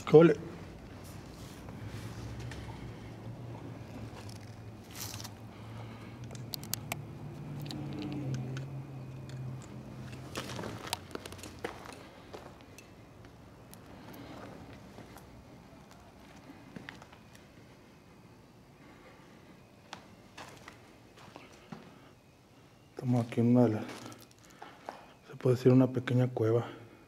Cole. Estamos aquí en una de las, se puede decir, una pequeña cueva.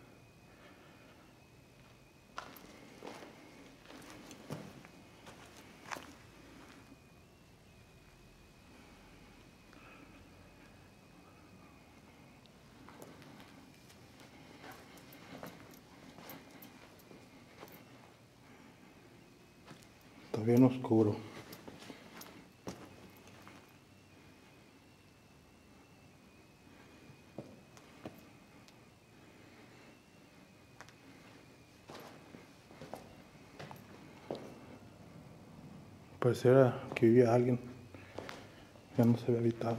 Está bien oscuro. Pareciera que vivía alguien. Ya no se ve habitado.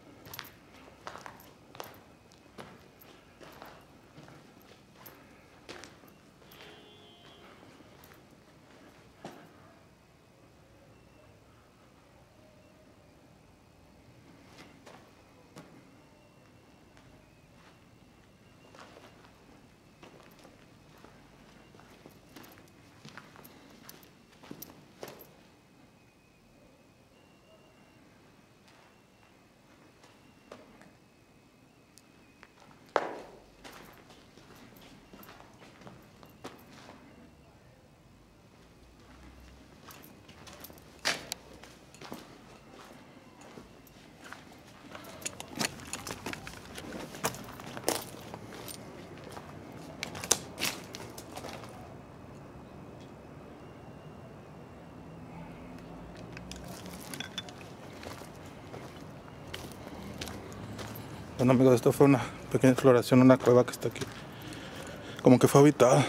Bueno amigos, esto fue una pequeña exploración, una cueva que está aquí. Como que fue habitada.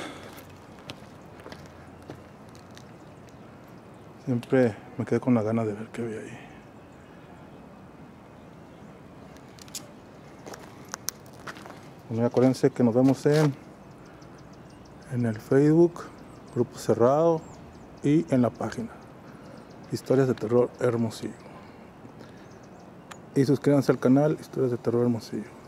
Siempre me quedé con la gana de ver qué había ahí. Bueno, acuérdense que nos vemos en el Facebook, Grupo Cerrado, y en la página Historias de Terror Hermosillo. Y suscríbanse al canal Historias de Terror Hermosillo.